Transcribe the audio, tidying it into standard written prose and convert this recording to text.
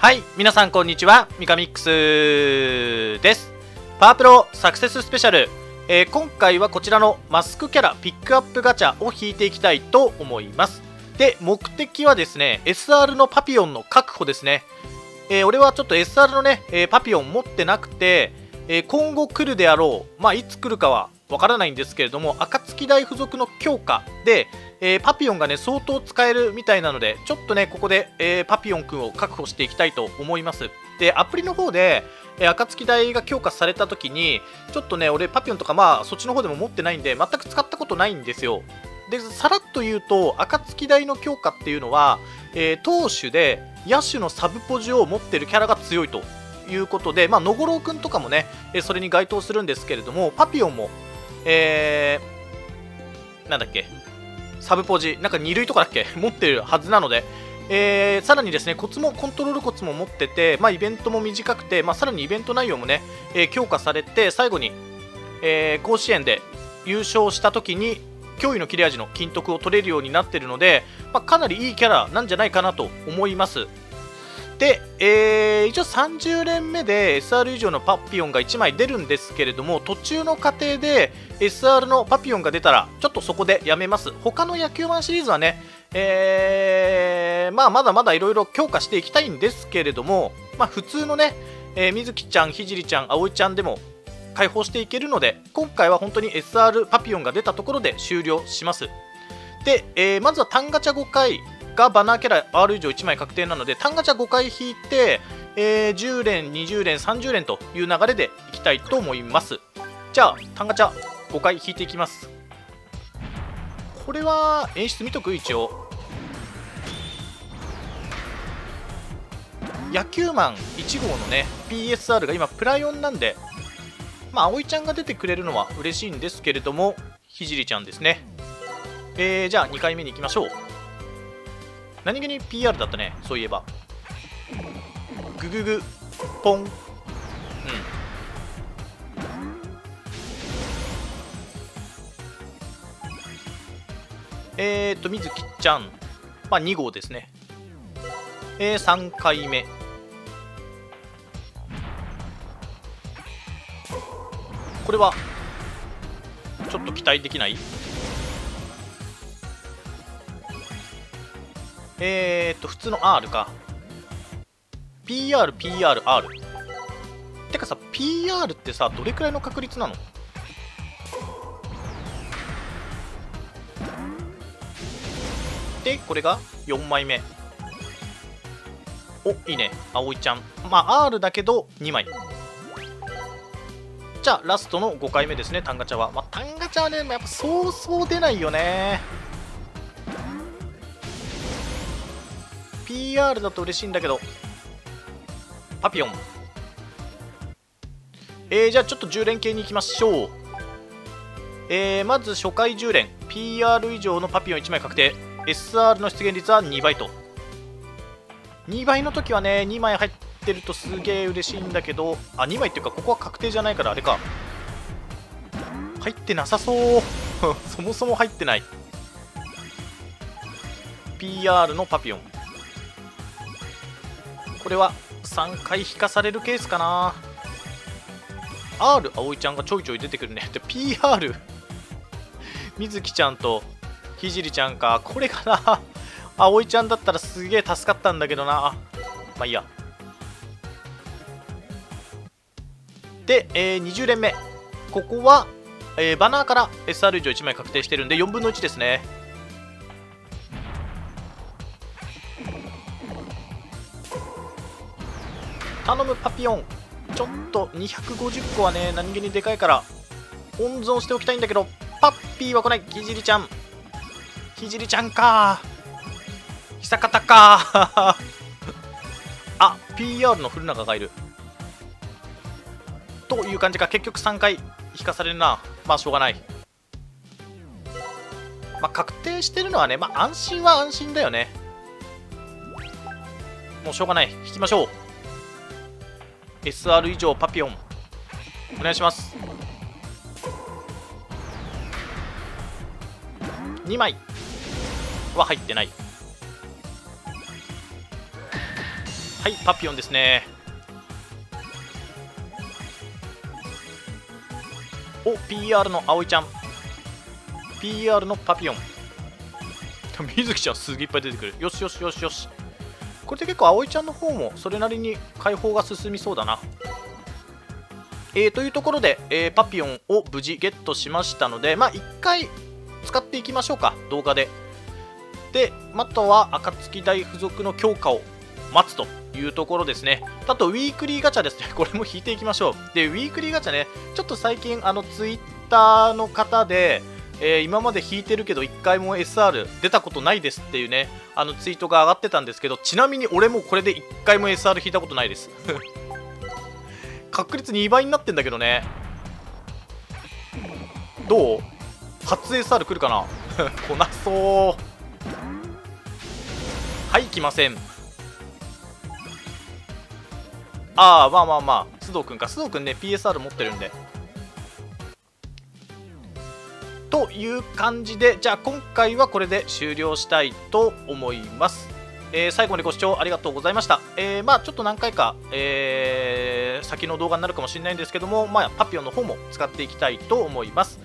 はい、皆さんこんにちは、ミカミックスです。パワープロサクセススペシャル、今回はこちらのマスクキャラピックアップガチャを引いていきたいと思います。で、目的はですね、SR のパピヨンの確保ですね。俺はちょっと SR のね、パピヨン持ってなくて、今後来るであろう、まあいつ来るかはわからないんですけれども、暁大付属の強化で、パピヨンがね相当使えるみたいなので、ちょっとねここで、パピヨンくんを確保していきたいと思います。で、アプリの方で、暁大が強化された時にちょっとね俺パピヨンとかまあそっちの方でも持ってないんで全く使ったことないんですよ。で、さらっと言うと暁大の強化っていうのは、投手で野手のサブポジを持ってるキャラが強いということで、まあ野五郎くんとかもねそれに該当するんですけれども、パピヨンもなんだっけ、サブポジなんか2類とかだっけ持ってるはずなので、さらにですねコントロールコツも持ってて、まあ、イベントも短くて、まあ、さらにイベント内容もね、強化されて、最後に、甲子園で優勝した時に驚異の切れ味の金徳を取れるようになってるので、まあ、かなりいいキャラなんじゃないかなと思います。で、一応30連目で SR 以上のパピヨンが1枚出るんですけれども、途中の過程で SR のパピヨンが出たらちょっとそこでやめます。他の野球マンシリーズはね、まあまだまだいろいろ強化していきたいんですけれども、まあ、普通のね、みずきちゃん、ひじりちゃん、あおいちゃんでも解放していけるので、今回は本当に SR パピヨンが出たところで終了します。で、まずは単ガチャ5回がバナーキャラ R 以上1枚確定なので、単ガチャ5回引いて、10連、20連、30連という流れでいきたいと思います。じゃあ単ガチャ5回引いていきます。これは演出見とく。一応野球マン1号のね PSR が今プラ4なんで、まあ葵ちゃんが出てくれるのは嬉しいんですけれども、ひじりちゃんですね。じゃあ2回目に行きましょう。何気に PR だったね、そういえば。グググポン。みずきちゃん、まあ、2号ですね。3回目。これはちょっと期待できない。普通の R か。PR。てかさ、PR ってさ、どれくらいの確率なの？で、これが4枚目。お、いいね。葵ちゃん。まあ、R だけど2枚。じゃあ、ラストの5回目ですね、単ガチャは。まあ、単ガチャはね、やっぱそうそう出ないよね。PR だと嬉しいんだけど。パピヨン。じゃあちょっと10連系に行きましょう。まず初回10連 PR 以上のパピヨン1枚確定。 SR の出現率は2倍と。2倍の時はね2枚入ってるとすげえ嬉しいんだけど、あ、2枚っていうかここは確定じゃないからあれか、入ってなさそうそもそも入ってない。 PR のパピヨン、これは3回引かされるケースかな。 R 葵ちゃんがちょいちょい出てくるね。で PR みずきちゃんとひじりちゃんか。これかな葵ちゃんだったらすげえ助かったんだけどな。まあいいや。で、20連目。ここは、バナーから SR 以上1枚確定してるんで4分の1ですね。頼むパピヨン。ちょっと250個はね何気にでかいから温存しておきたいんだけど、パッピーは来ない。ひじりちゃん、ひじりちゃんか、久方かあ、 PR の古永がいるという感じか。結局3回引かされるな。まあしょうがない。まあ確定してるのはね、まあ安心は安心だよね。もうしょうがない、引きましょう。SR 以上パピヨンお願いします。2枚は入ってない。 はい、パピヨンですね。お、 PR の葵ちゃん、 PR のパピヨン、水木ちゃんすげえいっぱい出てくる。よしよしよしよし。これで結構葵ちゃんの方もそれなりに解放が進みそうだな。というところで、パピヨンを無事ゲットしましたので、まあ1回使っていきましょうか、動画で。で、あとは暁大付属の強化を待つというところですね。あとウィークリーガチャですね、これも引いていきましょう。でウィークリーガチャね、ちょっと最近ツイッターの方で、今まで引いてるけど1回も SR 出たことないですっていうね、ツイートが上がってたんですけど、ちなみに俺もこれで1回も SR 引いたことないです確率2倍になってんだけどね。どう？初 SR 来るかな来なそう。はい、来ません。ああ、まあまあまあ、須藤くんか。須藤くんね、PSR 持ってるんで。という感じで、じゃあ今回はこれで終了したいと思います。最後までご視聴ありがとうございました。まあちょっと何回か、先の動画になるかもしれないんですけども、まあ、パピヨンの方も使っていきたいと思います。